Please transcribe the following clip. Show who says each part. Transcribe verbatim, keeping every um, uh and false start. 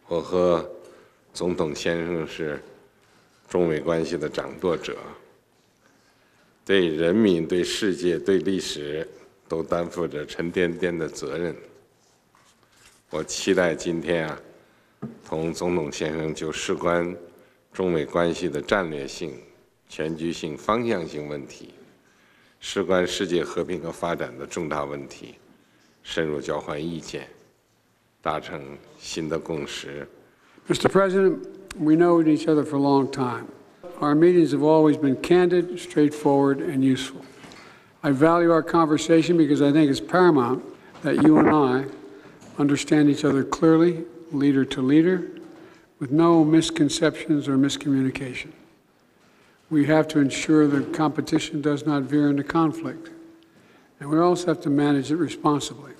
Speaker 1: 我和总统先生是中美关系的掌舵者，对人民、对世界、对历史都担负着沉甸甸的责任。我期待今天啊，同总统先生就事关中美关系的战略性、全局性、方向性问题，事关世界和平和发展的重大问题，深入交换意见，达成新的共识。
Speaker 2: Mister President, we know each other for a long time. Our meetings have always been candid, straightforward, and useful. I value our conversation because I think it's paramount that you and I understand each other clearly, leader to leader, with no misconceptions or miscommunication. We have to ensure that competition does not veer into conflict, and we also have to manage it responsibly.